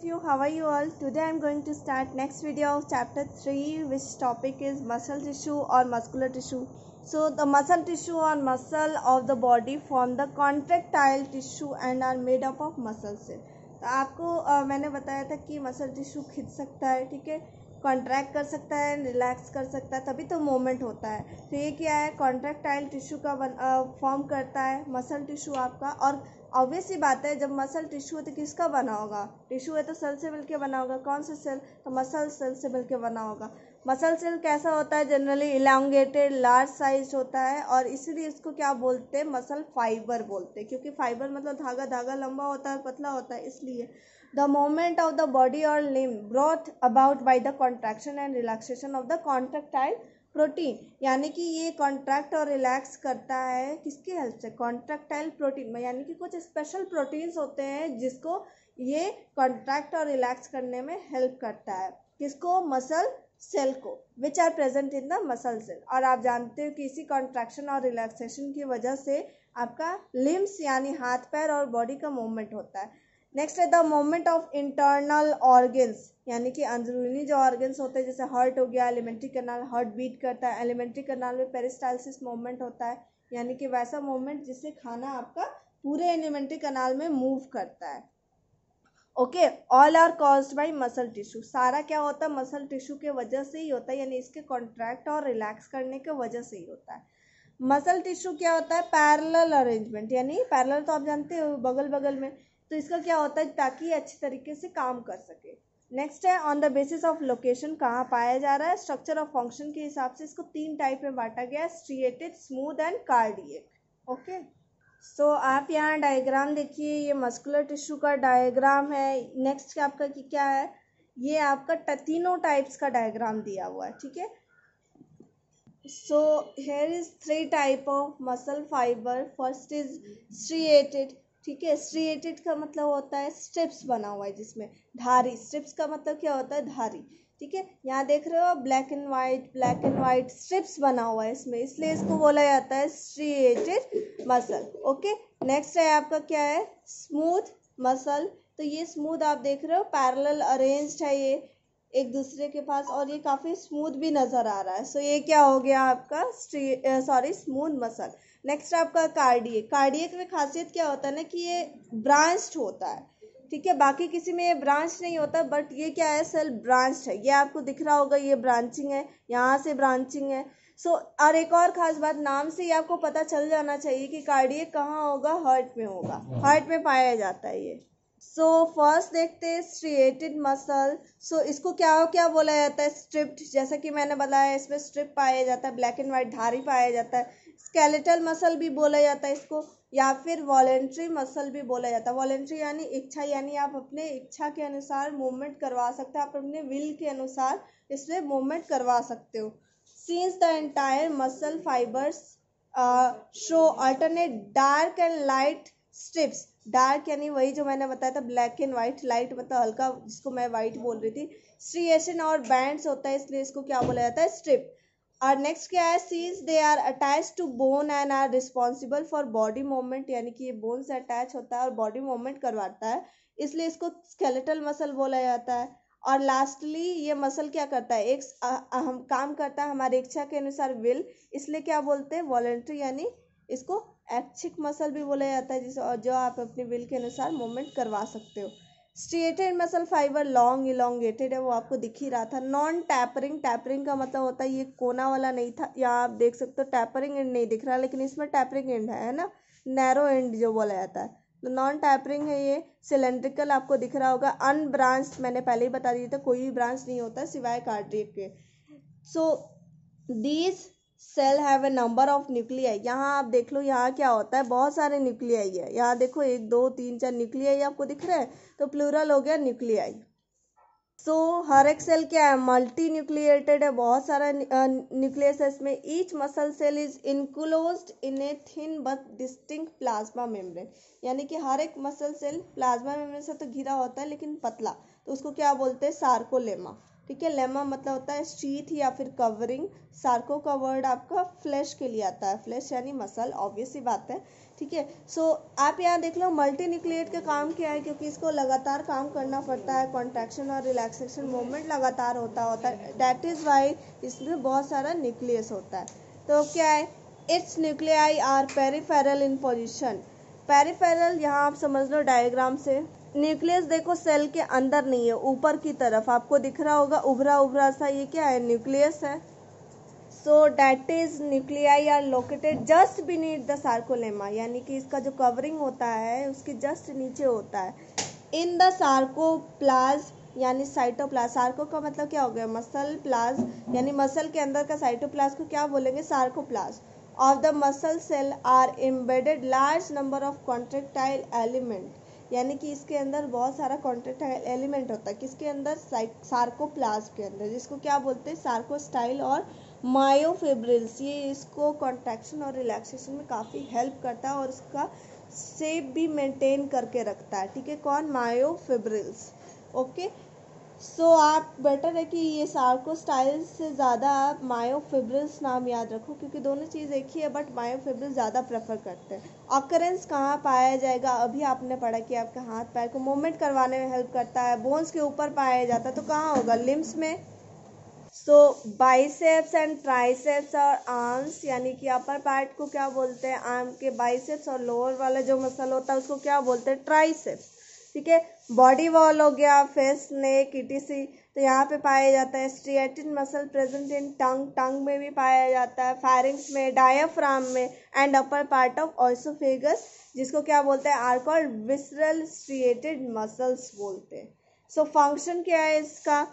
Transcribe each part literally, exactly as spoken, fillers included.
of you, how are you all? Today I am going to start next video of chapter three, which topic is muscle tissue or muscular tissue. So the muscle tissue or muscle of the body form the contractile tissue and are made up of muscle cell. तो आपको uh, मैंने बताया था कि muscle tissue खिंच सकता है, ठीक है, कॉन्ट्रैक्ट कर सकता है, रिलैक्स कर सकता है, तभी तो मूवमेंट होता है. तो ये क्या है, कॉन्ट्रैक्टाइल टिश्यू का बन फॉर्म करता है मसल टिश्यू आपका. और ऑब्वियस सी बात है, जब मसल टिश्यू है तो किसका बना होगा? टिश्यू है तो सेल से मिलके बना होगा. कौन से सेल? तो मसल सेल से मिलके बना होगा. मसल सेल कैसा होता है? जनरली इलांगेटेड, लार्ज साइज होता है, और इसीलिए इसको क्या बोलते हैं? मसल फाइबर बोलते हैं, क्योंकि फाइबर मतलब धागा. धागा लंबा होता है, पतला होता है, इसलिए. The movement of the body or limb brought about by the contraction and relaxation of the contractile protein, यानी कि ये कॉन्ट्रैक्ट और रिलैक्स करता है किसकी हेल्प से? कॉन्ट्रैक्टाइल प्रोटीन में. यानी कि कुछ स्पेशल प्रोटीन्स होते हैं जिसको ये कॉन्ट्रैक्ट और रिलैक्स करने में हेल्प करता है. किसको? मसल सेल को, which are present in the muscle cell. और आप जानते हो कि इसी कॉन्ट्रैक्शन और रिलैक्सेशन की वजह से आपका लिम्स यानी हाथ पैर और बॉडी का मूवमेंट होता है. नेक्स्ट है the movement of internal organs, यानी कि अंदरूनी जो ऑर्गन्स होते हैं, जैसे हार्ट हो गया, एलिमेंट्री कैनाल हार्ट बीट करता है, एलिमेंट्री कैनाल में पेरिस्टालसिस मूवमेंट होता है, यानी कि वैसा मूवमेंट जिससे खाना आपका पूरे एलिमेंट्री कैनाल में मूव करता है. Okay, all are caused by muscle tissue. सारा क्या होता है? मसल टिश्यू के वजह से ही होता है, यानी इसके कॉन्ट्रैक्ट और रिलैक्स करने के वजह से ही होता है. मसल टिश्यू क्या होता है? पैरेलल अरेंजमेंट, यानी पैरेलल तो आप जानते हो, बगल बगल में. तो इसका क्या होता है? ताकि ये अच्छी तरीके से काम कर सके. नेक्स्ट है on the basis of location, कहाँ पाया जा रहा है. स्ट्रक्चर ऑफ फंक्शन के हिसाब से इसको तीन टाइप में बांटा गया है, striated, smooth and cardiac. Okay, so आप यहाँ डायग्राम देखिए, ये मस्कुलर टिश्यू का डायग्राम है. नेक्स्ट आपका की क्या है? ये आपका तीनों टाइप्स का डायग्राम दिया हुआ है, ठीक है. So here is three type of muscle fibre. First is striated, ठीक है. स्ट्रिएटेड का मतलब होता है स्ट्रिप्स बना हुआ है जिसमें धारी. स्ट्रिप्स का मतलब क्या होता है? धारी, ठीक है. यहाँ देख रहे हो black and white, black and white stripes बना हुआ है इसमें, इसलिए इसको बोला जाता है स्ट्रिएटेड मसल. ओके, नेक्स्ट है आपका क्या है? Smooth muscle. तो ये स्मूथ आप देख रहे हो, पैरेलल अरेंज्ड है ये एक दूसरे के पास, और ये काफ़ी स्मूथ भी नज़र आ रहा है. सो so, ये क्या हो गया आपका? स्ट्री सॉरी स्मूथ मसल. नेक्स्ट आपका कार्डियक. कार्डियक में खासियत क्या होता है ना, कि ये ब्रांच्ड होता है, ठीक है. बाकी किसी में ये ब्रांच नहीं होता, बट ये क्या है? सेल ब्रांच्ड है. ये आपको दिख रहा होगा, ये ब्रांचिंग है, यहाँ से ब्रांचिंग है. सो so, और एक और खास बात, नाम से ही आपको पता चल जाना चाहिए कि कार्डियक कहाँ होगा? हार्ट में होगा. हार्ट में पाया जाता है ये. सो फर्स्ट देखते हैं स्ट्रिएटेड मसल. सो इसको क्या क्या बोला जाता है? स्ट्रिप्ड. जैसा कि मैंने बताया, इसमें स्ट्रिप पाया जाता है, ब्लैक एंड वाइट धारी पाया जाता है. स्केलेटल मसल भी बोला जाता है इसको, या फिर वॉलेंट्री मसल भी बोला जाता है. वॉलेंट्री यानी इच्छा, यानी आप अपने इच्छा के अनुसार मूवमेंट करवा सकते हो, आप अपने विल के अनुसार इसमें मूवमेंट करवा सकते हो. Since the entire muscle fibres show alternate dark and light stripes. Dark यानी वही जो मैंने बताया था ब्लैक एंड वाइट, लाइट मतलब हल्का, जिसको मैं वाइट बोल रही थी. स्ट्रिएशन और बैंड्स होता है, इसलिए इसको क्या बोला जाता है? स्ट्रिप. और नेक्स्ट क्या है? These they are attach to bone and are responsible for body movement, यानी कि ये बोन से अटैच होता है और बॉडी मूवमेंट करवाता है, इसलिए इसको स्केलेटल मसल बोला जाता है. और लास्टली ये मसल क्या करता है? एक अहम काम करता है हमारी इच्छा के अनुसार, विल, इसलिए क्या बोलते हैं? वॉलेंट्री, यानी इसको ऐच्छिक मसल भी बोला जाता है, जिसे जो आप अपने विल के अनुसार मूवमेंट करवा सकते हो. Striated muscle fibre long elongated है, वो आपको दिख ही रहा था. Non tapering. टैपरिंग का मतलब होता है ये कोना वाला नहीं था, यहाँ आप देख सकते हो टैपरिंग एंड नहीं दिख रहा, लेकिन इसमें टैपरिंग एंड है, है ना, नैरो एंड जो बोला जाता है. तो नॉन टैपरिंग है ये. सिलेंड्रिकल आपको दिख रहा होगा. अनब्रांच्ड मैंने पहले ही बता दिया था, कोई भी ब्रांच नहीं होता सिवाय कार्डियक के. So these cell have a number of nuclei. यहाँ आप देख लो, यहाँ क्या होता है? बहुत सारे न्यूक्लियाई है. यहाँ देखो एक दो तीन चार न्यूक्लियाई आपको दिख रहे हैं, तो प्लूरल हो गया न्यूक्लियाई. सो so, हर एक सेल क्या है? मल्टी न्यूक्लिएटेड है, बहुत सारा न्यूक्लियस है इसमें. Each muscle cell is enclosed in a thin but distinct plasma membrane, यानी कि हर एक मसल सेल प्लाज्मा मेम्ब्रेन से तो घिरा होता है लेकिन पतला, तो उसको क्या बोलते हैं? सार्कोलेमा, ठीक है। लेमा मतलब होता है शीथ या फिर कवरिंग। सार्को का वर्ड आपका फ्लैश के लिए आता है, फ्लैश यानी मसल, ऑब्वियस ही बात है, ठीक है। सो so, आप यहाँ देख लो मल्टी न्यूक्लिएट का काम क्या है, क्योंकि इसको लगातार काम करना पड़ता है, कॉन्ट्रैक्शन और रिलैक्सेशन मूवमेंट लगातार होता होता है, दैट इज़ वाई इसमें बहुत सारा न्यूक्लियस होता है। तो क्या है, its nuclei are peripheral in position. Peripheral यहाँ आप समझ लो डायग्राम से, न्यूक्लियस देखो सेल के अंदर नहीं है, ऊपर की तरफ आपको दिख रहा होगा उभरा उभरा सा, ये क्या है, न्यूक्लियस है। So that is nuclei are located just beneath the sarcolemma, यानी कि इसका जो कवरिंग होता है उसके जस्ट नीचे होता है। इन द सार्कोप्लाज्म यानी साइटोप्लाज्म, सार्को का मतलब क्या हो गया, मसल, प्लाज्म यानी मसल के अंदर का साइटोप्लाज्म को क्या बोलेंगे, sarcoplasm of the muscle cell are embedded large number of contractile element, यानी कि इसके अंदर बहुत सारा कॉन्ट्रेक्टाइल एलिमेंट होता है, किसके अंदर, सार्कोप्लाज्म के अंदर, जिसको क्या बोलते हैं, सार्कोस्टाइल और मायोफिब्रिल्स। ये इसको कॉन्ट्रैक्शन और रिलैक्सेशन में काफ़ी हेल्प करता है और इसका शेप भी मेंटेन करके रखता है, ठीक है। कौन, मायोफिब्रिल्स, ओके। सो so, आप बेटर है कि ये सार्कोस्टाइल से ज़्यादा आप मायोफिब्रिल्स नाम याद रखो, क्योंकि दोनों चीज़ एक ही है, बट मायोफिब्रिल्स ज़्यादा प्रेफर करते हैं। ऑकरेंस कहाँ पाया जाएगा, अभी आपने पढ़ा कि आपके हाथ पैर को मूवमेंट करवाने में हेल्प करता है, बोन्स के ऊपर पाया जाता है, तो कहाँ होगा, लिम्स में। सो बाइसेप्स एंड ट्राइसेप्स और आर्म्स, यानी कि अपर पार्ट को क्या बोलते हैं, आर्म के बाइसेप्स, और लोअर वाला जो मसल होता है उसको क्या बोलते हैं, ट्राइसेप्स, ठीक है। बॉडी वॉल हो गया, फेस, नेक, इटीसी, तो यहाँ पे पाया जाता है। Striated muscle present in tongue, tongue में भी पाया जाता है, फायरिंग्स में, डायाफ्राम में, and upper part of oesophagus, जिसको क्या बोलते हैं, are called visceral striated muscles बोलते हैं। सो फंक्शन क्या है इसका,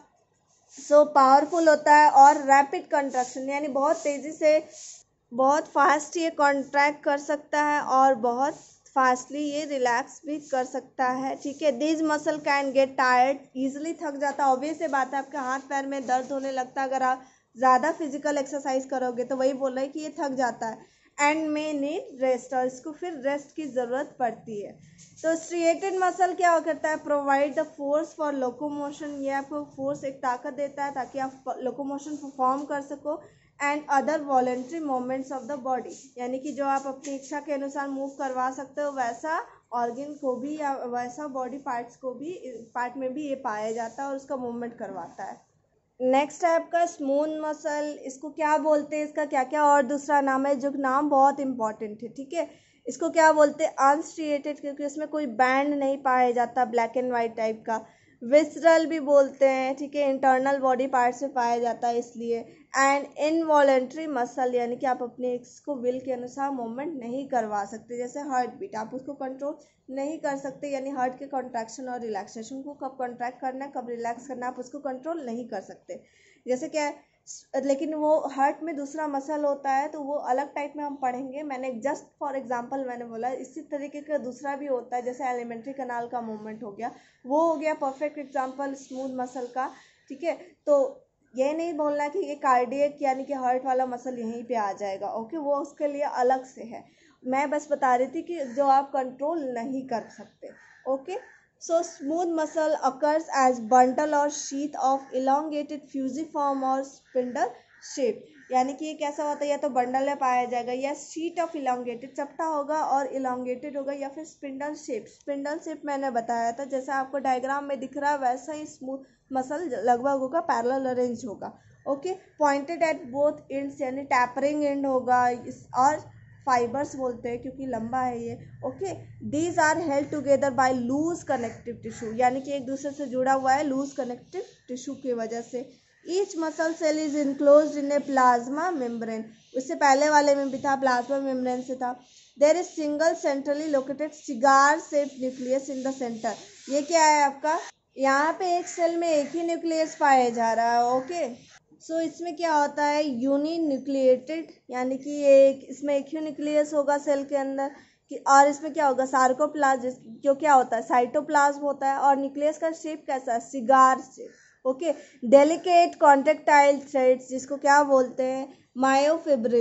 सो पावरफुल होता है और रैपिड कंट्रैक्शन, यानी बहुत तेज़ी से, बहुत फास्ट ये कॉन्ट्रैक्ट कर सकता है और बहुत फास्टली ये रिलैक्स भी कर सकता है, ठीक है। This muscle can get tired, easily थक जाता है, ऑब्वियस बात है, आपके हाथ पैर में दर्द होने लगता है अगर आप ज़्यादा फिजिकल एक्सरसाइज करोगे, तो वही बोल रहे हैं कि ये थक जाता है। एंड मे नीड रेस्ट, और इसको फिर रेस्ट की ज़रूरत पड़ती है। तो स्ट्रिएटेड मसल क्या करता है, provide the force for locomotion, ये आपको फोर्स, एक ताकत देता है ताकि आप लोकोमोशन परफॉर्म कर सको, and other voluntary movements of the body, यानी कि जो आप अपनी इच्छा के अनुसार मूव करवा सकते हो, वैसा ऑर्गन को भी या वैसा बॉडी पार्ट्स को भी, पार्ट में भी ये पाया जाता है और उसका मूवमेंट करवाता है। नेक्स्ट है आपका स्मूथ मसल, इसको क्या बोलते हैं, इसका क्या क्या और दूसरा नाम है, जो नाम बहुत इंपॉर्टेंट है, ठीक है। इसको क्या बोलते हैं, अनस्ट्रिएटेड, क्योंकि इसमें कोई बैंड नहीं पाया जाता, ब्लैक एंड वाइट टाइप का। विसरल भी बोलते हैं, ठीक है, इंटरनल बॉडी पार्ट से पाया जाता है इसलिए। एंड इनवॉलेंट्री मसल, यानी कि आप अपने इसको विल के अनुसार मूवमेंट नहीं करवा सकते, जैसे हार्ट बीट, आप उसको कंट्रोल नहीं कर सकते, यानी हार्ट के कॉन्ट्रैक्शन और रिलैक्सेशन को कब कॉन्ट्रैक्ट करना है, कब रिलैक्स करना है, आप उसको कंट्रोल नहीं कर सकते। जैसे क्या है, लेकिन वो हार्ट में दूसरा मसल होता है, तो वो अलग टाइप में हम पढ़ेंगे, मैंने जस्ट फॉर एग्जांपल मैंने बोला, इसी तरीके का दूसरा भी होता है, जैसे एलिमेंट्री कनाल का मूवमेंट हो गया, वो हो गया परफेक्ट एग्जांपल स्मूथ मसल का, ठीक है। तो ये नहीं बोलना कि ये कार्डियक यानी कि हार्ट वाला मसल यहीं पे आ जाएगा, ओके, वो उसके लिए अलग से है, मैं बस बता रही थी कि जो आप कंट्रोल नहीं कर सकते, okay. So smooth muscle occurs as bundle or sheath of elongated fusiform or spindle shape, यानी कि ये कैसा होता है, या तो बंडल में पाया जाएगा, या शीट ऑफ इलोंगेटेड, चपटा होगा और इलोंगेटेड होगा, या फिर स्पिंडल शेप। स्पिंडल शेप मैंने बताया था, जैसा आपको डायग्राम में दिख रहा है वैसा ही स्मूथ मसल लगभग होगा, पैरेलल अरेंज होगा, okay. Pointed at both ends, यानी टैपरिंग एंड होगा, और फाइबर्स बोलते हैं क्योंकि लंबा है ये, okay. These are held together by loose connective tissue, यानी कि एक दूसरे से जुड़ा हुआ है लूज कनेक्टिव टिश्यू की वजह से। Each muscle cell is enclosed in a plasma membrane, उससे पहले वाले में भी था, प्लाज्मा मेम्ब्रेन से था। There is single centrally located cigar shaped nucleus in the centre, ये क्या है आपका, यहाँ पे एक सेल में एक ही न्यूक्लियस पाया जा रहा है, ओके। सो so, इसमें क्या होता है, यूनि न्यूक्लिएटेड, यानी कि एक इसमें एक ही न्यूक्लियस होगा सेल के अंदर कि, और इसमें क्या होगा, सार्कोप्लाज्म, जो क्या होता है, साइटोप्लाज्म होता है, और न्यूक्लियस का शेप कैसा है, cigar shape, okay. Delicate contractile threads, जिसको क्या बोलते हैं, मायोफिब्रिल्स,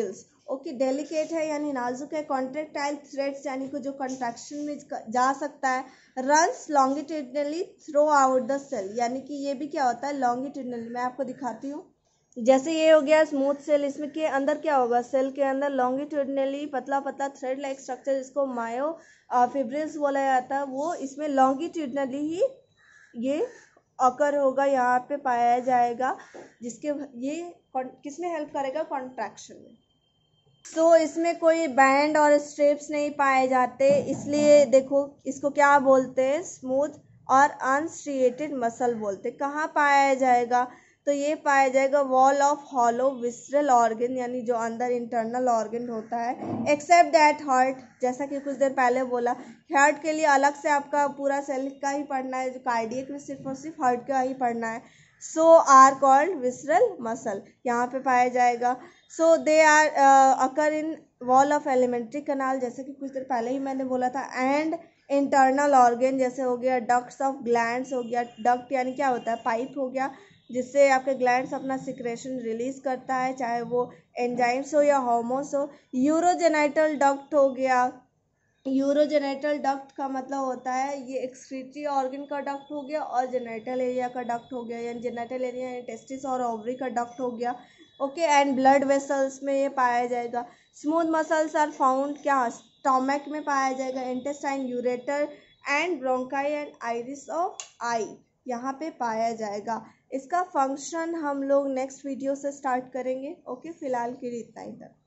ओके, डेलिकेट है यानी नाजुक है, कॉन्ट्रेक्टाइल थ्रेड्स यानी कि जो कंट्रैक्शन में जा सकता है, runs longitudinally throughout the cell यानी कि ये भी क्या होता है लॉन्गिट्यूडनली। मैं आपको दिखाती हूँ, जैसे ये हो गया स्मूथ सेल, इसमें के अंदर क्या होगा, सेल के अंदर लॉन्गिट्यूडनली पतला पतला थ्रेड लाइक स्ट्रक्चर जिसको मायो फिब्रिल्स बोला जाता है, वो इसमें लॉन्गिट्यूडनली ही ये अकर होगा, यहाँ पे पाया जाएगा, जिसके ये किसमें हेल्प करेगा, कॉन्ट्रैक्शन में। सो so, इसमें कोई बैंड और स्ट्रिप्स नहीं पाए जाते, इसलिए देखो इसको क्या बोलते हैं, स्मूथ और अनस्ट्रिएटेड मसल बोलते। कहाँ पाया जाएगा, तो ये पाया जाएगा wall of hollow visceral organ यानी जो अंदर इंटरनल ऑर्गन होता है, एक्सेप्ट दैट हार्ट, जैसा कि कुछ देर पहले बोला, हार्ट के लिए अलग से आपका पूरा सेल का ही पढ़ना है, जो कार्डियक में सिर्फ और सिर्फ हार्ट का ही पढ़ना है। So are called visceral muscle, यहाँ पे पाया जाएगा। So they are occur in wall of alimentary canal, जैसे कि कुछ देर पहले ही मैंने बोला था, एंड इंटरनल ऑर्गन जैसे हो गया डक्ट्स ऑफ ग्लैंड्स हो गया, डक्ट यानी क्या होता है, पाइप हो गया, जिससे आपके ग्लैंड्स अपना सिक्रेशन रिलीज करता है, चाहे वो एंजाइम्स हो या हार्मोन्स हो। यूरोजेनाइटल डक्ट हो गया, यूरोजेनाइटल डक्ट का मतलब होता है ये एक्सक्रीटरी ऑर्गन का डक्ट हो गया, और जेनाइटल एरिया का डक्ट हो गया, यानी जेनाइटल एरिया यानी टेस्टिस और ओवरी का डक्ट हो गया। ओके, एंड ब्लड वेसल्स में ये पाया जाएगा। स्मूथ मसल्स आर फाउंड क्या, स्टोमक में पाया जाएगा, intestine, ureter and bronchi and iris of eye यहाँ पे पाया जाएगा। इसका फंक्शन हम लोग नेक्स्ट वीडियो से स्टार्ट करेंगे। ओके, फिलहाल के लिए इतना ही तक।